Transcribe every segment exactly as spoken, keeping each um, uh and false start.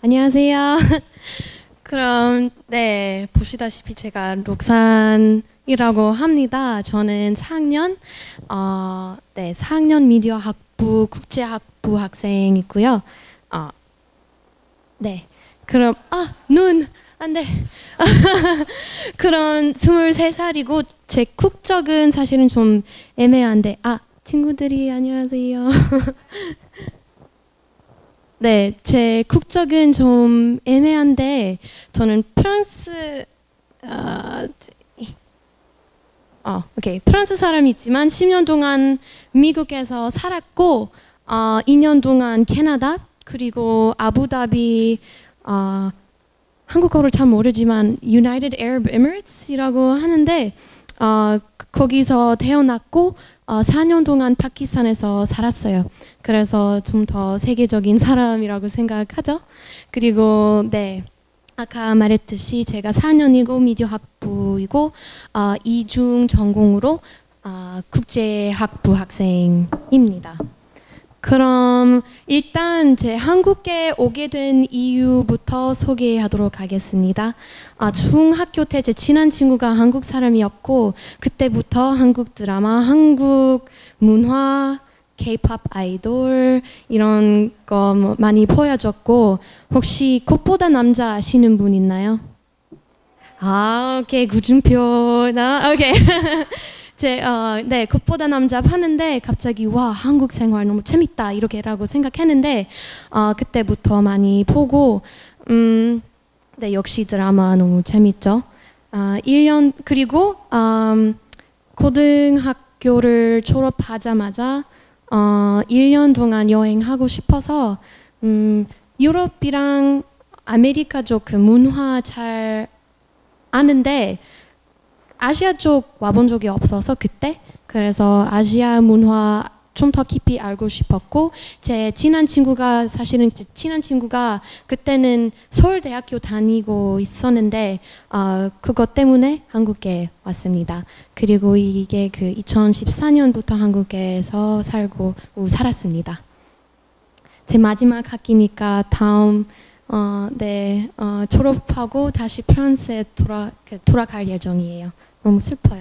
안녕하세요. 그럼 네 보시다시피 제가 록산이라고 합니다. 저는 사 학년 어, 네 사 학년 미디어 학부 국제학부 학생이고요. 어, 네 그럼 아 눈 안돼. 그럼 스물세 살이고 제 국적은 사실은 좀 애매한데 아 친구들이 안녕하세요. 네, 제 국적은 좀 애매한데 저는 프랑스 어, 어 오케이 프랑스 사람이지만 십 년 동안 미국에서 살았고 어, 이 년 동안 캐나다 그리고 아부다비 어, 한국어를 잘 모르지만 United Arab Emirates이라고 하는데 어, 거기서 태어났고 어, 사 년 동안 파키스탄에서 살았어요. 그래서 좀 더 세계적인 사람이라고 생각하죠. 그리고 네 아까 말했듯이 제가 사 년이고 미디어 학부이고 어, 이중 전공으로 어, 국제학부 학생입니다. 그럼 일단 제 한국에 오게 된 이유부터 소개하도록 하겠습니다. 아, 중학교 때 제 친한 친구가 한국 사람이었고 그때부터 한국 드라마, 한국 문화, K-팝 아이돌 이런 거 많이 보여줬고 혹시 꽃보다 남자 아시는 분 있나요? 아, 오케이 구중표 나 오케이. 제, 어, 네, 꽃보다 남자 하는데 갑자기 와 한국 생활 너무 재밌다 이렇게라고 생각했는데 어, 그때부터 많이 보고 음, 네, 역시 드라마 너무 재밌죠. 어, 일 년 그리고 음, 고등학교를 졸업하자마자 어, 일 년 동안 여행하고 싶어서 음, 유럽이랑 아메리카 쪽 그 문화 잘 아는데 아시아 쪽 와본 적이 없어서 그때 그래서 아시아 문화 좀 더 깊이 알고 싶었고 제 친한 친구가 사실은 제 친한 친구가 그때는 서울대학교 다니고 있었는데 어, 그것 때문에 한국에 왔습니다. 그리고 이게 그 이천십사 년부터 한국에서 살고 살았습니다. 제 마지막 학기니까 다음 어, 네, 어, 졸업하고 다시 프랑스에 돌아, 돌아갈 예정이에요. 너무 슬퍼요.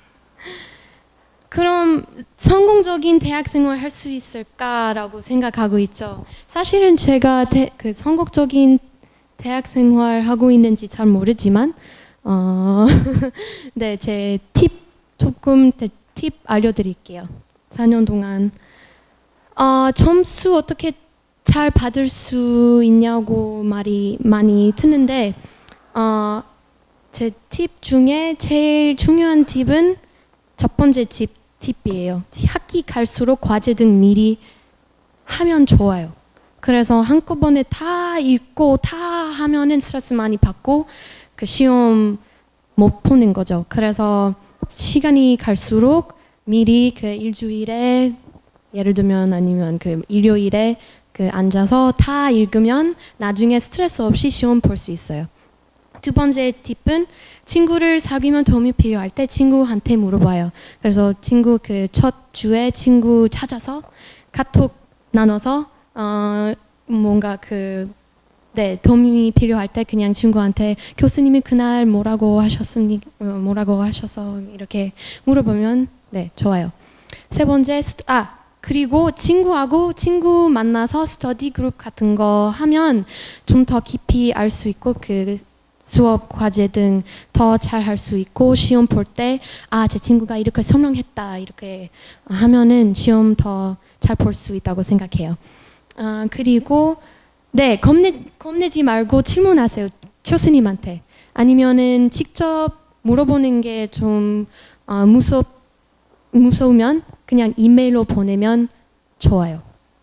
그럼 성공적인 대학생활 할 수 있을까라고 생각하고 있죠. 사실은 제가 대, 그 성공적인 대학생활 하고 있는지 잘 모르지만 어, 네, 제 팁 조금 팁 알려드릴게요. 사 년 동안 어, 점수 어떻게 잘 받을 수 있냐고 말이 많이 듣는데 어, 제 팁 중에 제일 중요한 팁은 첫 번째 팁, 팁이에요. 학기 갈수록 과제 등 미리 하면 좋아요. 그래서 한꺼번에 다 읽고 다 하면은 스트레스 많이 받고 그 시험 못 보는 거죠. 그래서 시간이 갈수록 미리 그 일주일에 예를 들면 아니면 그 일요일에 그 앉아서 다 읽으면 나중에 스트레스 없이 시험 볼 수 있어요. 두 번째 팁은 친구를 사귀면 도움이 필요할 때 친구한테 물어봐요. 그래서 친구 그 첫 주에 친구 찾아서 카톡 나눠서 어 뭔가 그 네 도움이 필요할 때 그냥 친구한테 교수님이 그날 뭐라고 하셨습니까? 뭐라고 하셔서 이렇게 물어보면 네 좋아요. 세 번째 아 그리고 친구하고 친구 만나서 스터디 그룹 같은 거 하면 좀 더 깊이 알 수 있고 그 수업 과제 등 더 잘 할 수 있고 시험 볼 때 아, 제 친구가 이렇게 설명했다 이렇게 하면은 시험 더 잘 볼 수 있다고 생각해요. 아, 그리고 네 겁내 겁내지 말고 질문하세요. 교수님한테 아니면은 직접 물어보는 게 좀 어, 무섭 무서우면 그냥 이메일로 보내면 좋아요.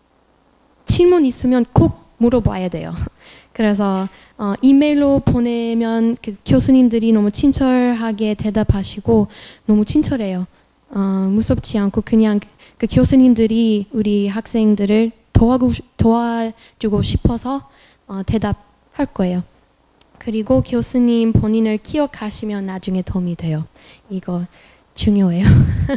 질문 있으면 꼭 물어봐야 돼요. 그래서 어, 이메일로 보내면 그 교수님들이 너무 친절하게 대답하시고 너무 친절해요. 어, 무섭지 않고 그냥 그 교수님들이 우리 학생들을 도와고, 도와주고 싶어서 어, 대답할 거예요. 그리고 교수님 본인을 기억하시면 나중에 도움이 돼요. 이거 중요해요.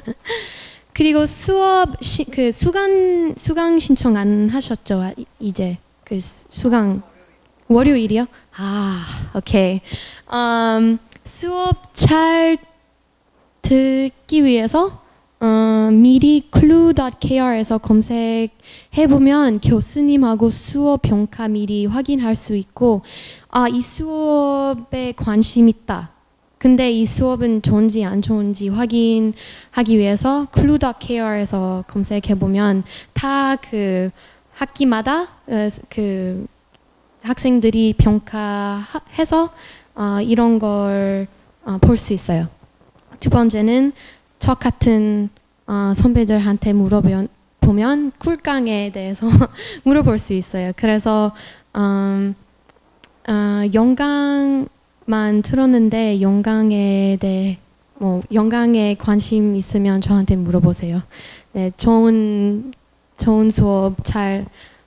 그리고 수업 시, 그 수강 수강 신청 안 하셨죠? 이제 그 수강 월요일이요? 아, 오케이. 음, 수업 잘 듣기 위해서 어, 미리 클루 닷 케이알에서 검색해보면 교수님하고 수업 평가 미리 확인할 수 있고 아, 이 수업에 관심 있다. 근데 이 수업은 좋은지 안 좋은지 확인하기 위해서 클루 닷 케이알에서 검색해보면 다 그 학기마다 어, 그 학생들이 평가해서 어, 이런 걸 볼 수 어, 있어요. 두 번째는 저 같은 어, 선배들한테 물어보면 꿀강에 대해서 물어볼 수 있어요. 그래서 음, 어, 영광만 들었는데 영광에 대해 뭐 영광에 관심 있으면 저한테 물어보세요. 네, 좋은 좋은 수업 잘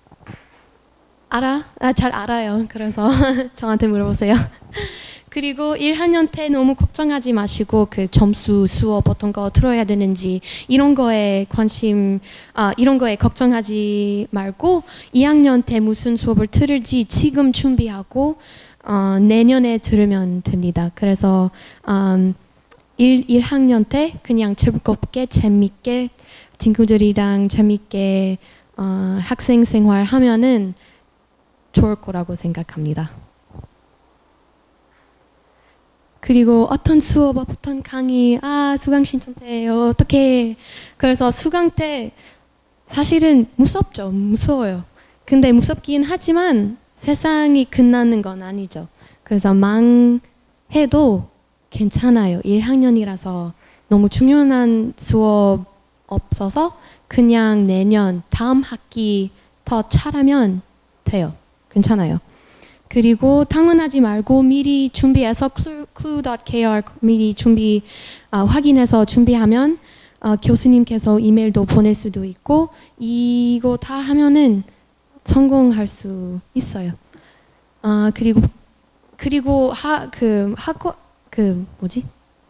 알아? 아, 잘 알아요. 그래서 저한테 물어보세요. 그리고 일 학년 때 너무 걱정하지 마시고 그 점수, 수업 어떤 거 들어야 되는지 이런 거에 관심, 아, 이런 거에 걱정하지 말고 이 학년 때 무슨 수업을 들을지 지금 준비하고 어, 내년에 들으면 됩니다. 그래서 음, 일, 일 학년 때 그냥 즐겁게 재밌게 친구들이랑 재밌게 어, 학생 생활 하면은 좋을 거라고 생각합니다. 그리고 어떤 수업, 어떤 강의, 아, 수강 신청 때 어떻게, 그래서 수강 때 사실은 무섭죠. 무서워요. 근데 무섭긴 하지만 세상이 끝나는 건 아니죠. 그래서 망해도 괜찮아요. 일 학년이라서 너무 중요한 수업 없어서 그냥 내년, 다음 학기 더 잘하면 돼요. 괜찮아요. 그리고 당연하지 말고 미리 준비해서 클루 닷 케이알 미리 준비 어, 확인해서 준비하면 어, 교수님께서 이메일도 보낼 수도 있고 이거 다 하면은 성공할 수 있어요. 어, 그리고 그리고 하 그 학과 그 뭐지?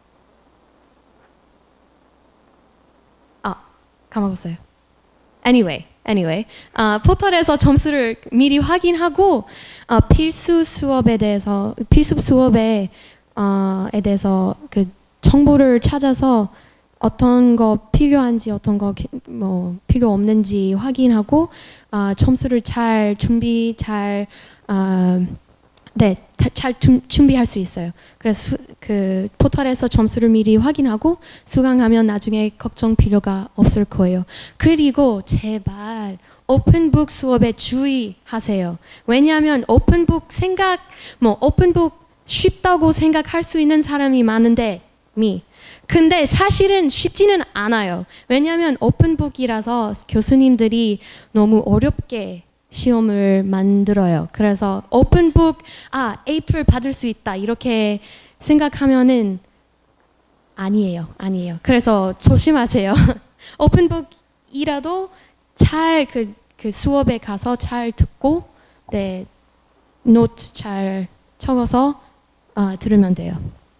아 까먹었어요. Anyway. Anyway, 어, 포털에서 점수를 미리 확인하고 어, 필수 수업에 대해서 필수 수업에 어, 에 대해서 그 정보를 찾아서 어떤 거 필요한지 어떤 거 뭐 필요 없는지 확인하고 어, 점수를 잘 준비 잘 어, 네, 잘 준비할 수 있어요. 그래서 수, 그 포털에서 점수를 미리 확인하고 수강하면 나중에 걱정 필요가 없을 거예요. 그리고 제발 오픈북 수업에 주의하세요. 왜냐하면 오픈북 생각, 뭐 오픈북 쉽다고 생각할 수 있는 사람이 많은데 미. 근데 사실은 쉽지는 않아요. 왜냐하면 오픈북이라서 교수님들이 너무 어렵게 시험을 만들어요. 그래서 오픈북, 아, 에이플 받을 수 있다 이렇게 생각하면은 아니에요. 아니에요. 그래서 조심하세요. 오픈북이라도 잘 그 그 수업에 가서 잘 듣고 네, 노트 잘 적어서 어, 들으면 돼요.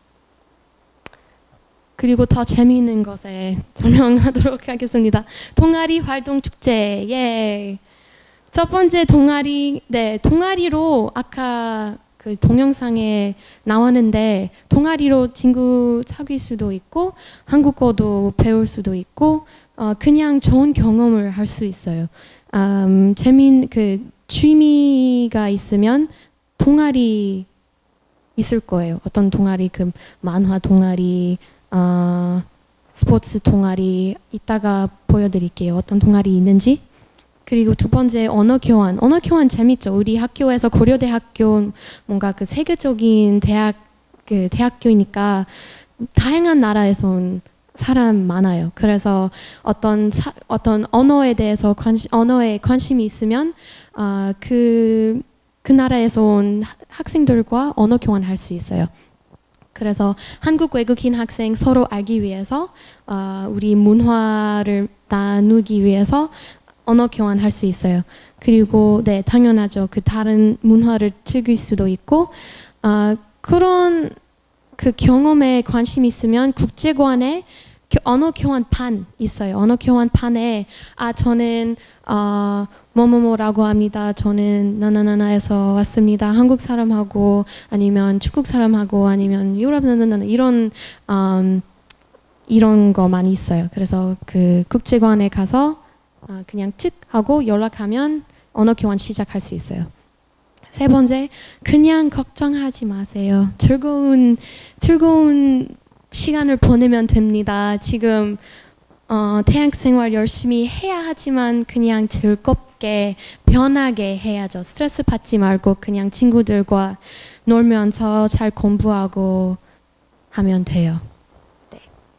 그리고 더 재미있는 것에 설명하도록 하겠습니다. 동아리 활동 축제, 예. 첫 번째 동아리, 네, 동아리로 아까 그 동영상에 나왔는데 동아리로 친구 사귈 수도 있고 한국어도 배울 수도 있고 어, 그냥 좋은 경험을 할 수 있어요. 음, 재민 그 취미가 있으면 동아리 있을 거예요. 어떤 동아리, 그 만화 동아리, 어, 스포츠 동아리 이따가 보여드릴게요. 어떤 동아리 있는지. 그리고 두 번째 언어 교환. 언어 교환 재밌죠. 우리 학교에서 고려대학교 뭔가 그 세계적인 대학 그 대학교이니까 다양한 나라에서 온 사람 많아요. 그래서 어떤 사, 어떤 언어에 대해서 관심 언어에 관심이 있으면 어, 그, 그 나라에서 온 학생들과 언어 교환할 수 있어요. 그래서 한국 외국인 학생 서로 알기 위해서 어, 우리 문화를 나누기 위해서 언어 교환할 수 있어요. 그리고 네, 당연하죠. 그 다른 문화를 즐길 수도 있고 어, 그런 그 경험에 관심 있으면 국제관에 언어 교환판 있어요. 언어 교환판에 아 저는 어, 뭐뭐뭐라고 합니다. 저는 나나나나에서 왔습니다. 한국 사람하고 아니면 중국 사람하고 아니면 유럽 나나나나 이런 음, 이런 거 많이 있어요. 그래서 그 국제관에 가서 어, 그냥 찍 하고 연락하면 언어 교환 시작할 수 있어요. 세 번째, 그냥 걱정하지 마세요. 즐거운 즐거운 시간을 보내면 됩니다. 지금 어, 대학 생활 열심히 해야 하지만 그냥 즐겁게 편하게 해야죠. 스트레스 받지 말고 그냥 친구들과 놀면서 잘 공부하고 하면 돼요. 네.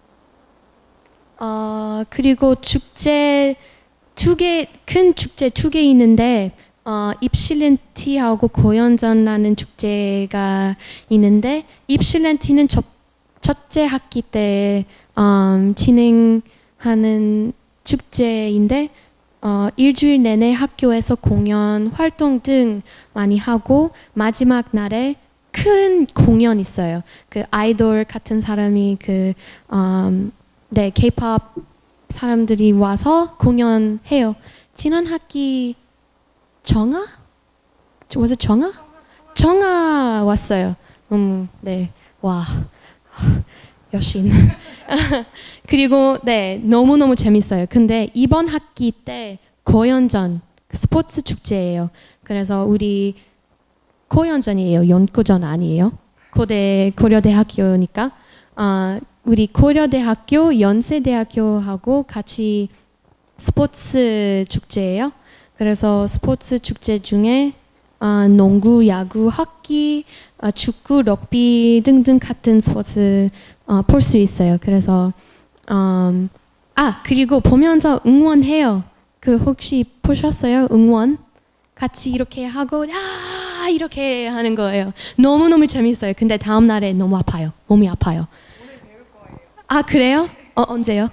어, 그리고 축제 두 개, 큰 축제 두 개 있는데 어, 입실렌티하고 고연전라는 축제가 있는데 입실렌티는 첫, 첫째 학기 때 음, 진행하는 축제인데 어, 일주일 내내 학교에서 공연, 활동 등 많이 하고 마지막 날에 큰 공연 있어요. 그 아이돌 같은 사람이 그 음, 네, K-팝 사람들이 와서 공연해요. 지난 학기 정아? Was it 정아? 정아 왔어요. 음, 네, 와 여신. 그리고 네 너무 너무 재밌어요. 근데 이번 학기 때 고연전 스포츠 축제예요. 그래서 우리 고연전이에요. 연구전 아니에요. 고대 고려대학교니까. 어, 우리 고려대학교, 연세대학교하고 같이 스포츠 축제예요. 그래서 스포츠 축제 중에 어, 농구, 야구, 하키, 어, 축구, 럭비 등등 같은 스포츠 어, 볼 수 있어요. 그래서 음, 아 그리고 보면서 응원해요. 그 혹시 보셨어요? 응원 같이 이렇게 하고 아 이렇게 하는 거예요. 너무 너무 재밌어요. 근데 다음 날에 너무 아파요. 몸이 아파요. 아 그래요? 어 언제요?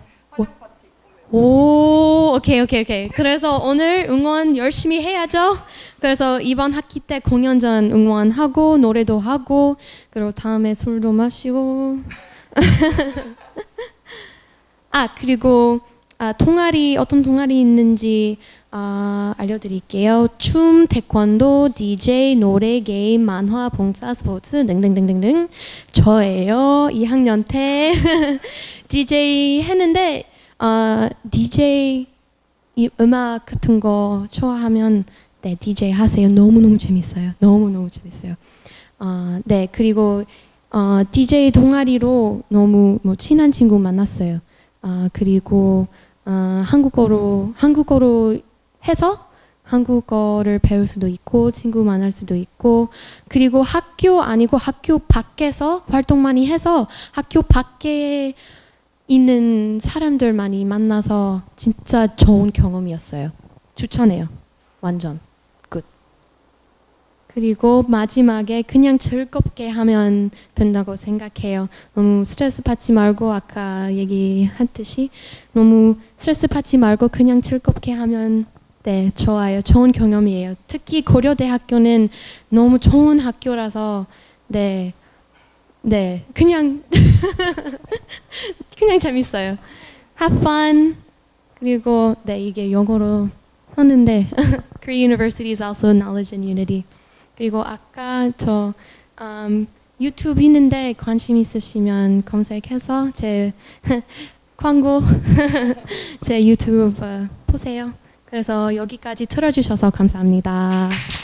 오 오케이 오케이 오케이. 그래서 오늘 응원 열심히 해야죠. 그래서 이번 학기 때 공연 전 응원하고 노래도 하고 그리고 다음에 술도 마시고 아 그리고 아, 동아리 어떤 동아리 있는지 어, 알려드릴게요. 춤, 태권도, 디제이, 노래, 게임, 만화, 봉사, 스포츠 등등등등등 저예요. 이 학년 때 디제이 했는데 어, 디제이 이 음악 같은 거 좋아하면 네 디제이 하세요. 너무 너무 재밌어요. 너무 너무 재밌어요. 어, 네 그리고 어, 디제이 동아리로 너무 뭐 친한 친구 만났어요. 어, 그리고 어, 한국어로 한국어로 해서 한국어를 배울 수도 있고 친구 만날 수도 있고 그리고 학교 아니고 학교 밖에서 활동 많이 해서 학교 밖에 있는 사람들 많이 만나서 진짜 좋은 경험이었어요. 추천해요. 완전 굿. 그리고 마지막에 그냥 즐겁게 하면 된다고 생각해요. 너무 스트레스 받지 말고 아까 얘기했듯이 너무 스트레스 받지 말고 그냥 즐겁게 하면 네 좋아요. 좋은 경험이에요. 특히 고려대학교는 너무 좋은 학교라서 네, 네 그냥 그냥 재밌어요. Have fun. 그리고 네 이게 영어로 썼는데 Korea University is also knowledge and unity. 그리고 아까 저 um, 유튜브 있는데 관심 있으시면 검색해서 제 광고 제 유튜브 보세요. 그래서 여기까지 틀어주셔서 감사합니다.